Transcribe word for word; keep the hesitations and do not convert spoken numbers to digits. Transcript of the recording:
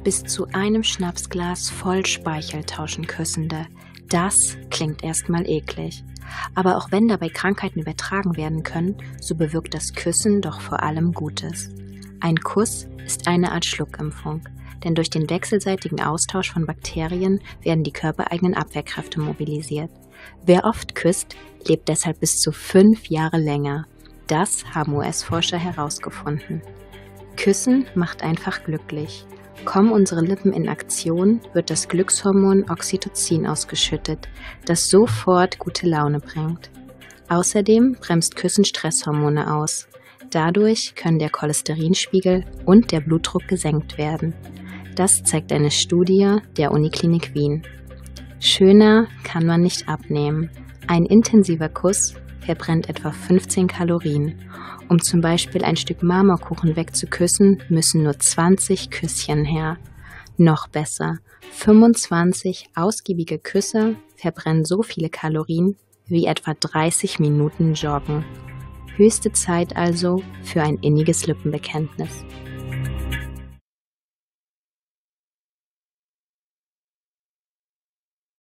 Bis zu einem Schnapsglas voll Speichel tauschen Küssende. Das klingt erstmal eklig. Aber auch wenn dabei Krankheiten übertragen werden können, so bewirkt das Küssen doch vor allem Gutes. Ein Kuss ist eine Art Schluckimpfung, denn durch den wechselseitigen Austausch von Bakterien werden die körpereigenen Abwehrkräfte mobilisiert. Wer oft küsst, lebt deshalb bis zu fünf Jahre länger. Das haben U S-Forscher herausgefunden. Küssen macht einfach glücklich. Kommen unsere Lippen in Aktion, wird das Glückshormon Oxytocin ausgeschüttet, das sofort gute Laune bringt. Außerdem bremst Küssen Stresshormone aus. Dadurch können der Cholesterinspiegel und der Blutdruck gesenkt werden. Das zeigt eine Studie der Uniklinik Wien. Schöner kann man nicht abnehmen. Ein intensiver Kuss verbrennt etwa fünfzehn Kalorien. Um zum Beispiel ein Stück Marmorkuchen wegzuküssen, müssen nur zwanzig Küsschen her. Noch besser, fünfundzwanzig ausgiebige Küsse verbrennen so viele Kalorien wie etwa dreißig Minuten Joggen. Höchste Zeit also für ein inniges Lippenbekenntnis.